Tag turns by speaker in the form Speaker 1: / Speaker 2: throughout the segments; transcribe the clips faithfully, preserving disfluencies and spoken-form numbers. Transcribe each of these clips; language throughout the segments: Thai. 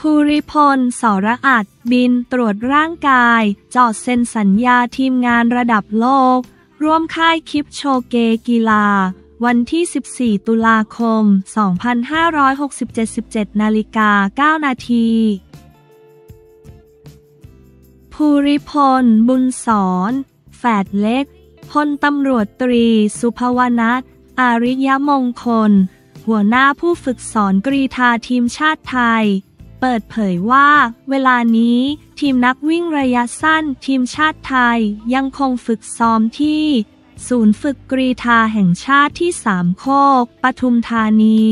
Speaker 1: ภูริพล สรอัตถ์บินตรวจร่างกายจอดเซ็นสัญญาทีมงานระดับโลกร่วมค่ายคิปโชเกกีฬาวันที่สิบสี่ตุลาคมสองพันห้าร้อยหกสิบเจ็ด สิบเจ็ดนาฬิกาเก้านาทีภูริพล บุญสอนแฝดเล็กพลตำรวจตรีสุภวนัส อาริยมงคลหัวหน้าผู้ฝึกสอนกรีฑาทีมชาติไทยเปิดเผยว่าเวลานี้ทีมนักวิ่งระยะสั้นทีมชาติไทยยังคงฝึกซ้อมที่ศูนย์ฝึกกรีฑาแห่งชาติที่สามโคกปทุมธานี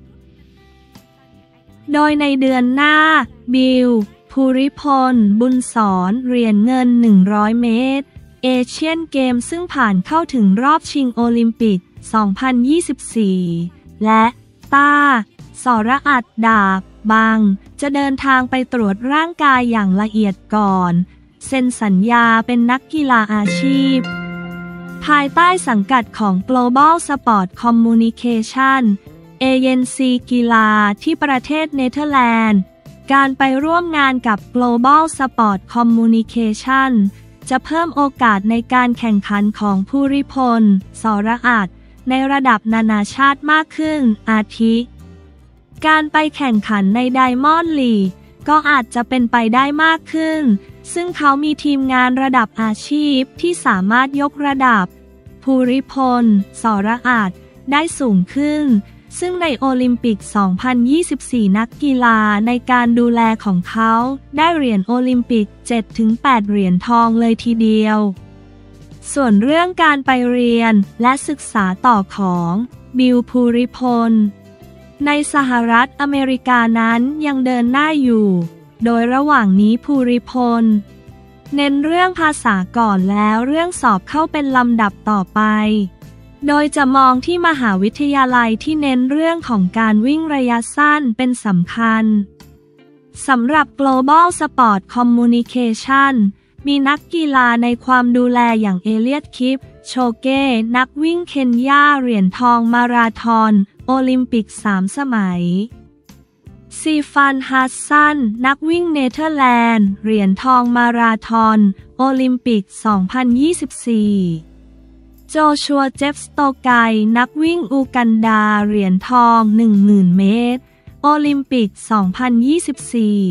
Speaker 1: โดยในเดือนหน้าบิลภูริพล บุญสอนเหรียญเงินหนึ่งร้อยเมตรเอเชียนเกมซึ่งผ่านเข้าถึงรอบชิงโอลิมปิกสองพันยี่สิบสี่และต้าสรอัตถ์ดาบบังจะเดินทางไปตรวจร่างกายอย่างละเอียดก่อนเซ็นสัญญาเป็นนักกีฬาอาชีพภายใต้สังกัดของ Global Sport Communication เอเจนซีกีฬาที่ประเทศเนเธอร์แลนด์การไปร่วมงานกับ Global Sport Communication จะเพิ่มโอกาสในการแข่งขันของภูริพล สรอัตถ์ในระดับนานาชาติมากขึ้นอาทิการไปแข่งขันในไดมอนด์ลีกก็อาจจะเป็นไปได้มากขึ้นซึ่งเขามีทีมงานระดับอาชีพที่สามารถยกระดับภูริพล สรอัตถ์ได้สูงขึ้นซึ่งในโอลิมปิก สองพันยี่สิบสี่ นักกีฬาในการดูแลของเขาได้เหรียญโอลิมปิก เจ็ดถึงแปด เหรียญทองเลยทีเดียวส่วนเรื่องการไปเรียนและศึกษาต่อของบิลภูริพลในสหรัฐอเมริกานั้นยังเดินหน้าอยู่โดยระหว่างนี้ภูริพลเน้นเรื่องภาษาก่อนแล้วเรื่องสอบเข้าเป็นลำดับต่อไปโดยจะมองที่มหาวิทยาลัยที่เน้นเรื่องของการวิ่งระยะสั้นเป็นสำคัญสำหรับ Global Sport Communication มีนักกีฬาในความดูแลอย่างเอเลียต คิปโชเก้นักวิ่งเคนยาเหรียญทองมาราธอนโอลิมปิกสามสมัยซีฟานฮัสซันนักวิ่งเนเธอร์แลนด์เหรียญทองมาราธอนโอลิมปิกสองพันยี่สิบสี่โจชัว เจฟสโตไกนักวิ่งอูกันดาเหรียญทอง หนึ่งหมื่น เมตรโอลิมปิกสองพันยี่สิบสี่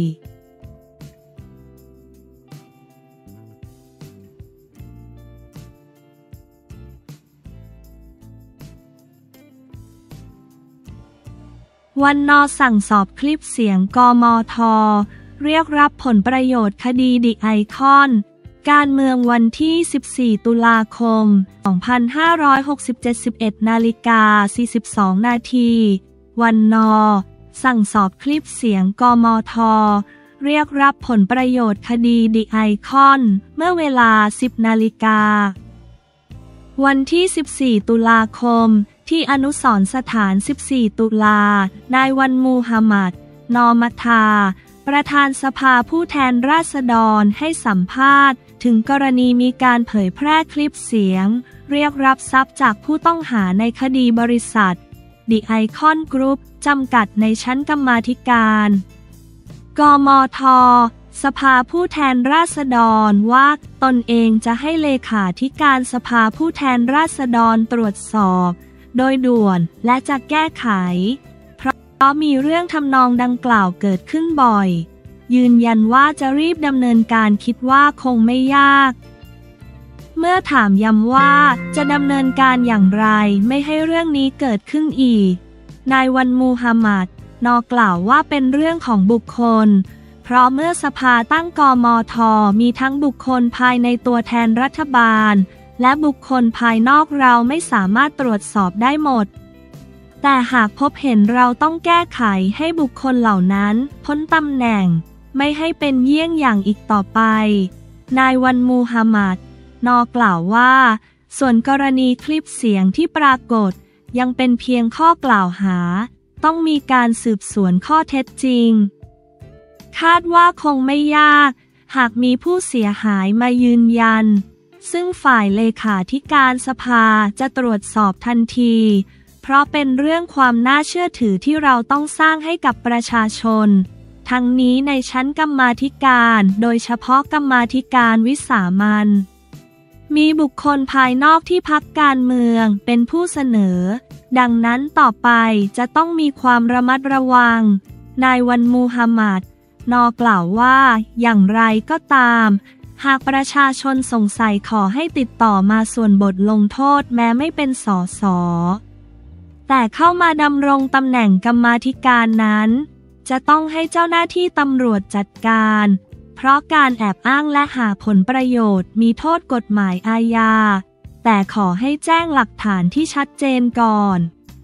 Speaker 1: วันนอสั่งสอบคลิปเสียงกมท.เรียกรับผลประโยชน์คดีดิไอคอนการเมืองวันที่สิบสี่ตุลาคมสองพันห้าร้อยหกสิบเจ็ด สิบเอ็ดนาฬิกาสี่สิบสองนาทีวันนอสั่งสอบคลิปเสียงกมท.เรียกรับผลประโยชน์คดีดิไอคอนเมื่อเวลาสิบนาฬิกาวันที่สิบสี่ตุลาคมที่อนุสรณ์สถานสิบสี่ตุลานายวันมูฮัมหมัด นอมัทาประธานสภาผู้แทนราษฎรให้สัมภาษณ์ถึงกรณีมีการเผยแพร่คลิปเสียงเรียกรับทรัพย์จากผู้ต้องหาในคดีบริษัทดิไอคอนกรุ๊ปจำกัดในชั้นกรรมาธิการกมท.สภาผู้แทนราษฎรว่าตนเองจะให้เลขาธิการสภาผู้แทนราษฎรตรวจสอบโดยด่วนและจะแก้ไขเพราะมีเรื่องทำนองดังกล่าวเกิดขึ้นบ่อยยืนยันว่าจะรีบดำเนินการคิดว่าคงไม่ยากเมื่อถามย้ำว่าจะดำเนินการอย่างไรไม่ให้เรื่องนี้เกิดขึ้นอีกนายวันมูฮัมหมัด นกล่าวว่าเป็นเรื่องของบุคคลเพราะเมื่อสภาตั้งกมท.มีทั้งบุคคลภายในตัวแทนรัฐบาลและบุคคลภายนอกเราไม่สามารถตรวจสอบได้หมดแต่หากพบเห็นเราต้องแก้ไขให้บุคคลเหล่านั้นพ้นตำแหน่งไม่ให้เป็นเยี่ยงอย่างอีกต่อไปนายวันมูฮัมหมัด นกล่าวว่าส่วนกรณีคลิปเสียงที่ปรากฏยังเป็นเพียงข้อกล่าวหาต้องมีการสืบสวนข้อเท็จจริงคาดว่าคงไม่ยากหากมีผู้เสียหายมายืนยันซึ่งฝ่ายเลขาธิการสภาจะตรวจสอบทันทีเพราะเป็นเรื่องความน่าเชื่อถือที่เราต้องสร้างให้กับประชาชนทั้งนี้ในชั้นกรรมาธิการโดยเฉพาะกรรมาธิการวิสามัญมีบุคคลภายนอกที่พรรคการเมืองเป็นผู้เสนอดังนั้นต่อไปจะต้องมีความระมัดระวังนายวันมูฮัมหมัดนอกล่าวว่าอย่างไรก็ตามหากประชาชนสงสัยขอให้ติดต่อมาส่วนบทลงโทษแม้ไม่เป็นสสแต่เข้ามาดำรงตำแหน่งกรรมาธิการนั้นจะต้องให้เจ้าหน้าที่ตำรวจจัดการเพราะการแอบอ้างและหาผลประโยชน์มีโทษกฎหมายอาญาแต่ขอให้แจ้งหลักฐานที่ชัดเจนก่อน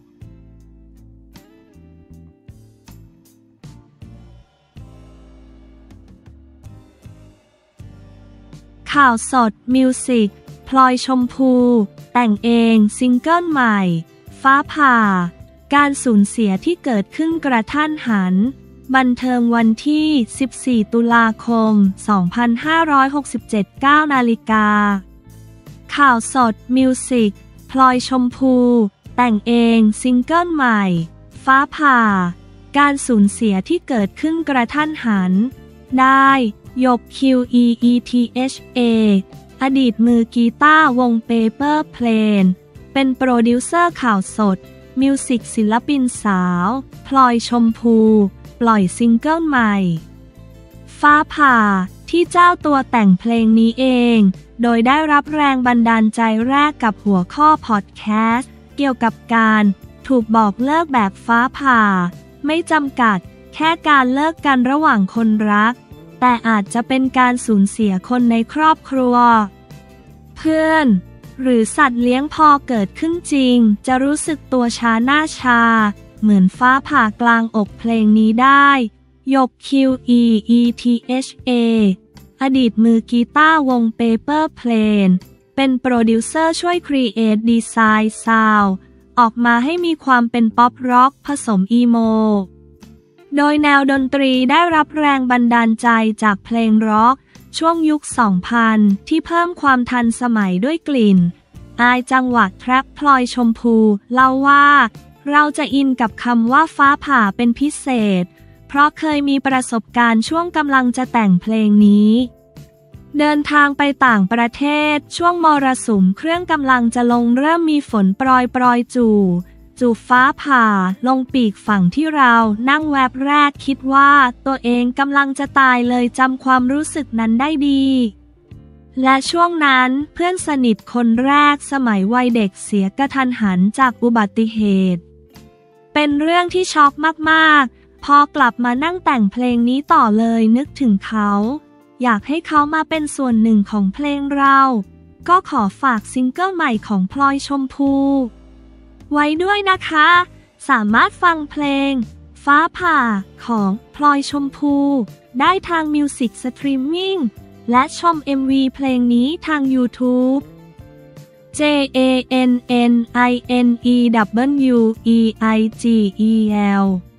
Speaker 1: ข่าวสดมิวสิกพลอยชมพูแต่งเองซิงเกิลใหม่ฟ้าผ่าการสูญเสียที่เกิดขึ้นกระทันหันบันเทิงวันที่สิบสี่ตุลาคมสองพันห้าร้อยหกสิบเจ็ด เก้านาฬิกาข่าวสดมิวสิกพลอยชมพูแต่งเองซิงเกิลใหม่ฟ้าผ่าการสูญเสียที่เกิดขึ้นกระทันหันได้หยก คิว อี อี ที เอช เอ อดีตมือกีตาร์วง Paper Plane เป็นโปรดิวเซอร์ข่าวสดมิวสิกศิลปินสาวพลอยชมพูปล่อยซิงเกิลใหม่ฟ้าผ่าที่เจ้าตัวแต่งเพลงนี้เองโดยได้รับแรงบันดาลใจแรกกับหัวข้อพอดแคสต์เกี่ยวกับการถูกบอกเลิกแบบฟ้าผ่าไม่จำกัดแค่การเลิกกันระหว่างคนรักแต่อาจจะเป็นการสูญเสียคนในครอบครัวเพื่อนหรือสัตว์เลี้ยงพอเกิดขึ้นจริงจะรู้สึกตัวช้าหน้าชาเหมือนฟ้าผ่ากลางอกเพลงนี้ได้หยก คิว อี อี ที เอช เอ อดีตมือกีตาร์วง Paper Plane เป็นโปรดิวเซอร์ช่วยครีเอทดีไซน์ซาวด์ออกมาให้มีความเป็นป๊อปร็อกผสมอีโมโดยแนวดนตรีได้รับแรงบันดาลใจจากเพลงร็อกช่วงยุค สองพัน ที่เพิ่มความทันสมัยด้วยกลิ่นอายจังหวะแทร็ปพลอยชมพูเล่าว่าเราจะอินกับคำว่าฟ้าผ่าเป็นพิเศษเพราะเคยมีประสบการณ์ช่วงกำลังจะแต่งเพลงนี้เดินทางไปต่างประเทศช่วงมรสุมเครื่องกำลังจะลงเริ่มมีฝนโปรยโปรยจู่จู่ฟ้าผ่าลงปีกฝั่งที่เรานั่งแวบแรกคิดว่าตัวเองกำลังจะตายเลยจำความรู้สึกนั้นได้ดีและช่วงนั้นเพื่อนสนิทคนแรกสมัยวัยเด็กเสียกระทันหันจากอุบัติเหตุเป็นเรื่องที่ช็อกมากๆพอกลับมานั่งแต่งเพลงนี้ต่อเลยนึกถึงเขาอยากให้เขามาเป็นส่วนหนึ่งของเพลงเราก็ขอฝากซิงเกิลใหม่ของพลอยชมพูไว้ด้วยนะคะสามารถฟังเพลงฟ้าผ่าของพลอยชมพูได้ทางมิวสิกสตรีมมิ่งและชม เอ็ม วี เพลงนี้ทาง YouTube J A N N I N E W E I G E L